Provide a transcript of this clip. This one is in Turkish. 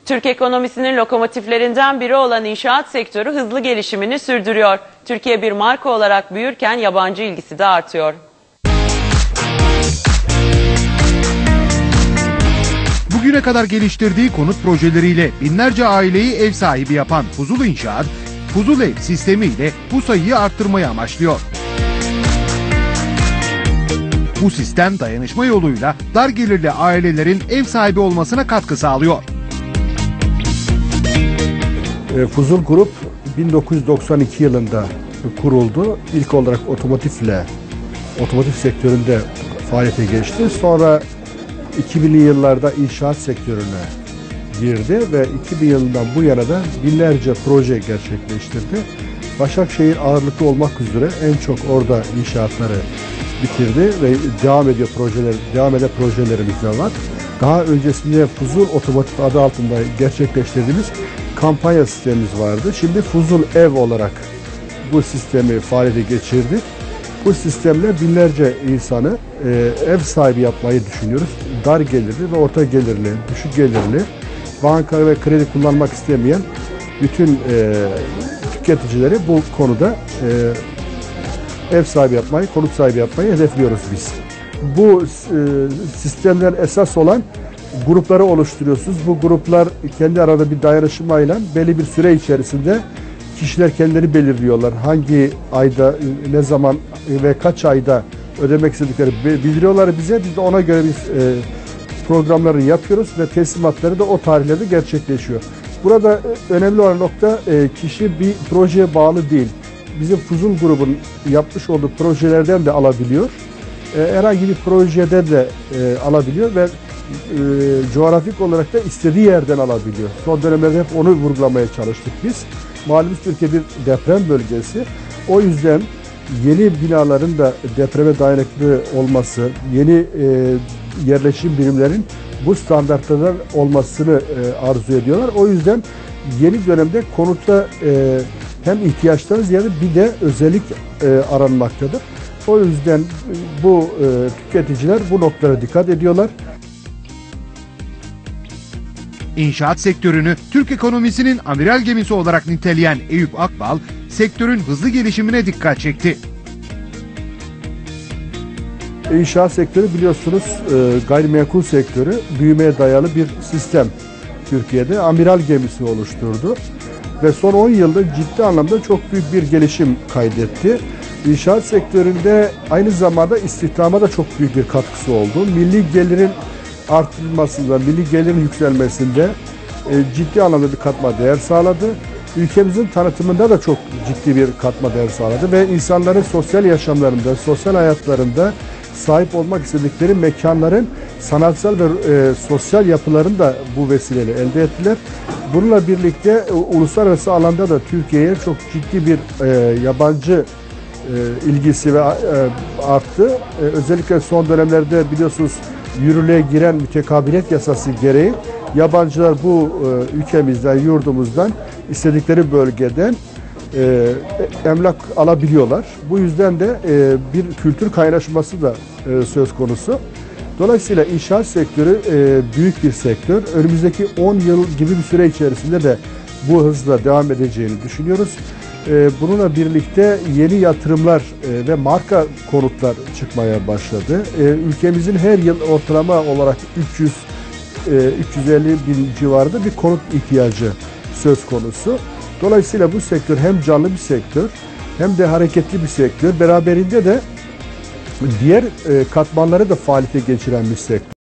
Türk ekonomisinin lokomotiflerinden biri olan inşaat sektörü hızlı gelişimini sürdürüyor. Türkiye bir marka olarak büyürken yabancı ilgisi de artıyor. Bugüne kadar geliştirdiği konut projeleriyle binlerce aileyi ev sahibi yapan Fuzul İnşaat, Fuzul Ev sistemiyle bu sayıyı arttırmayı amaçlıyor. Bu sistem dayanışma yoluyla dar gelirli ailelerin ev sahibi olmasına katkı sağlıyor. Fuzul Grup 1992 yılında kuruldu. İlk olarak otomotiv sektöründe faaliyete geçti. Sonra 2000'li yıllarda inşaat sektörüne girdi ve 2000 yılından bu yana da binlerce proje gerçekleştirdi. Başakşehir ağırlıklı olmak üzere en çok orada inşaatları bitirdi ve devam eden projelerimiz de var. Daha öncesinde Fuzul Otomotiv adı altında gerçekleştirdiğimiz kampanya sistemimiz vardı. Şimdi Fuzul Ev olarak bu sistemi faaliyete geçirdik. Bu sistemle binlerce insanı ev sahibi yapmayı düşünüyoruz. Dar gelirli ve orta gelirli, düşük gelirli, banka ve kredi kullanmak istemeyen bütün tüketicileri bu konuda ev sahibi yapmayı, konut sahibi yapmayı hedefliyoruz biz. Bu sistemden esas olan grupları oluşturuyorsunuz. Bu gruplar kendi arada bir dayanışmayla belli bir süre içerisinde kişiler kendileri belirliyorlar. Hangi ayda, ne zaman ve kaç ayda ödemek istedikleri bildiriyorlar bize. Biz de ona göre programları yapıyoruz ve teslimatları da o tarihlerde gerçekleşiyor. Burada önemli olan nokta kişi bir projeye bağlı değil. Bizim Fuzul grubun yapmış olduğu projelerden de alabiliyor. Herhangi bir projede de alabiliyor ve coğrafik olarak da istediği yerden alabiliyor. Son dönemlerde hep onu vurgulamaya çalıştık biz. Malum Türkiye bir deprem bölgesi. O yüzden yeni binaların da depreme dayanıklı olması, yeni yerleşim birimlerin bu standartlardan olmasını arzu ediyorlar. O yüzden yeni dönemde konutta hem ihtiyaçtan ziyade bir de özellik aranmaktadır. O yüzden bu tüketiciler bu noktalara dikkat ediyorlar. İnşaat sektörünü Türk ekonomisinin amiral gemisi olarak niteleyen Eyüp Akbal, sektörün hızlı gelişimine dikkat çekti. İnşaat sektörü biliyorsunuz gayrimenkul sektörü büyümeye dayalı bir sistem. Türkiye'de amiral gemisi oluşturdu ve son 10 yılda ciddi anlamda çok büyük bir gelişim kaydetti. İnşaat sektöründe aynı zamanda istihdama da çok büyük bir katkısı oldu. Milli gelirin artırılmasında, milli gelirin yükselmesinde ciddi anlamda bir katma değer sağladı. Ülkemizin tanıtımında da çok ciddi bir katma değer sağladı ve insanların sosyal yaşamlarında, sosyal hayatlarında sahip olmak istedikleri mekanların sanatsal ve sosyal yapılarını da bu vesileyle elde ettiler. Bununla birlikte uluslararası alanda da Türkiye'ye çok ciddi bir yabancı ilgisi ve arttı. Özellikle son dönemlerde biliyorsunuz yürürlüğe giren mütekabiliyet yasası gereği yabancılar bu ülkemizden, yurdumuzdan istedikleri bölgeden emlak alabiliyorlar. Bu yüzden de bir kültür kaynaşması da söz konusu. Dolayısıyla inşaat sektörü büyük bir sektör. Önümüzdeki 10 yıl gibi bir süre içerisinde de bu hızla devam edeceğini düşünüyoruz. Bununla birlikte yeni yatırımlar ve marka konutlar çıkmaya başladı. Ülkemizin her yıl ortalama olarak 350 bin civarında bir konut ihtiyacı söz konusu. Dolayısıyla bu sektör hem canlı bir sektör hem de hareketli bir sektör. Beraberinde de diğer katmanları da faaliyete geçiren bir sektör.